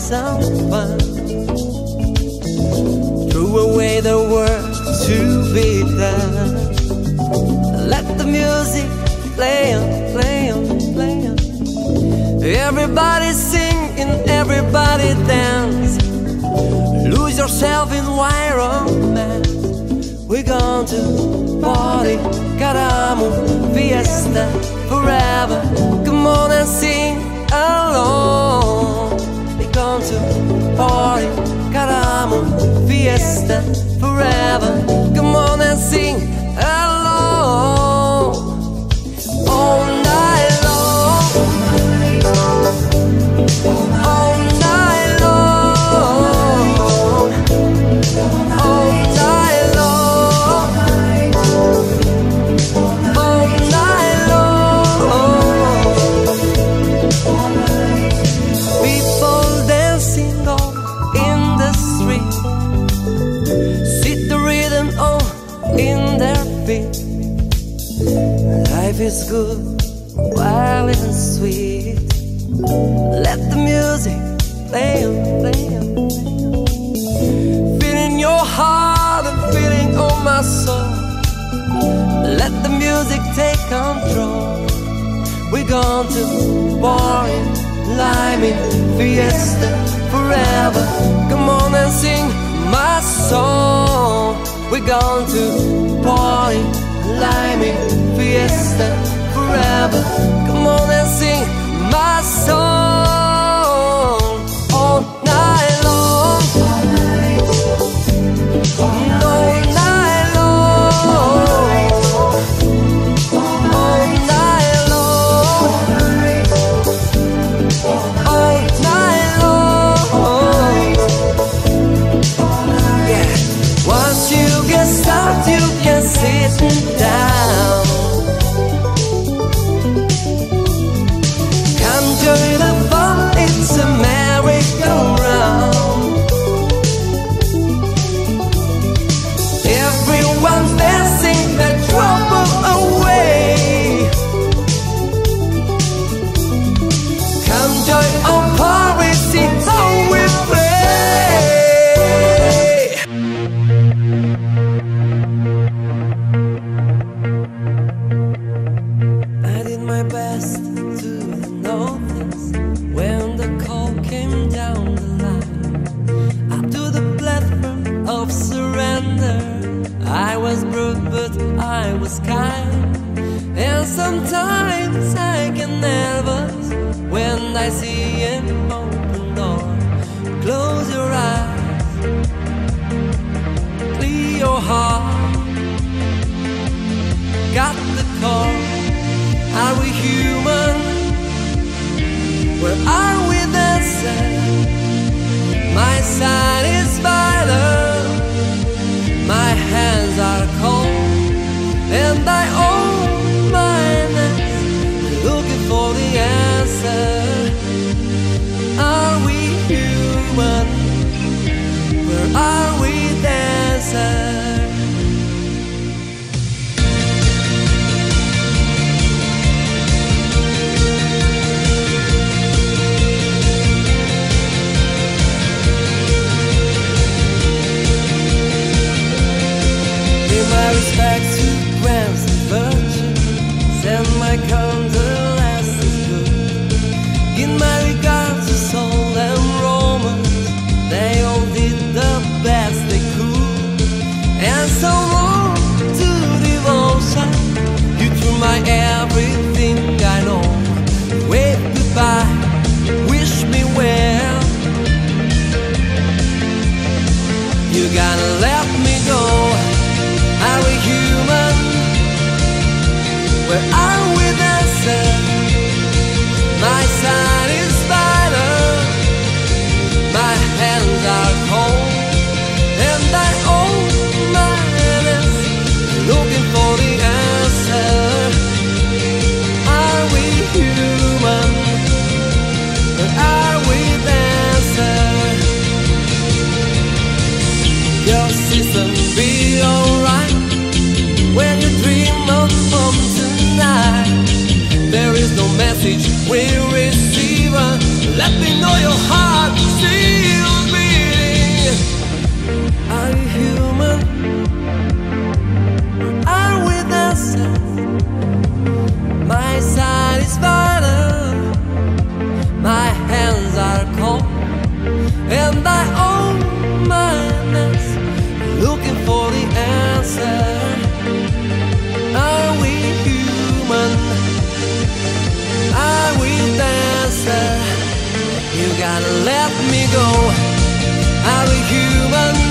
some fun. Throw away the work to be done. Let the music play on, play on, play on. Everybody sing and everybody dance. Lose yourself in wild romance. We're going to party, caramo, fiesta, forever. Come on and sing along. We're going to party, caramo, fiesta, forever. Come on and sing along. All night long, all night long, all night long, all night long. People dancing on in the street, see the rhythm on in their feet. Life is good while it's sweet. Let the music play on, play on, play on. Feeling your heart and feeling on my soul. Let the music take control. We're going to party, liming, fiesta, forever. Come on and sing my song. We're going to party, liming, fiesta, forever. Come on and sing my song. All night long, all night long, all night long, all night long. Yeah. Once you get started, you can sit down. Come join the fun, it's a merry-go-round. Everyone's dancing their trouble away. Come join our party, see how we play. I did my best to notice when the call came down the line. Up to the platform of surrender. I was brute but I was kind. And sometimes I get nervous when I see an open door. Close your eyes, clear your heart. Got the call. Are we human? Where are we dancing? My side is violent, my hands are cold, and I own my neck, looking for the answer. Are we human? Where are we dancing? My respects to Grams and Virgin. Send my condolences good. In my regards to Soul and Romans. They all did the best they could. And so on to devotion. You threw my everything I know. Wave goodbye, wish me well. You gotta let me go. Are we human? Where are we dancing? My side is violent, my hands are cold, and I own my hands, looking for the answer. Are we human? Where are we dancing? Your system be alright. When you dream of home tonight, there is no message we receive. Let me know your heart. See know how a human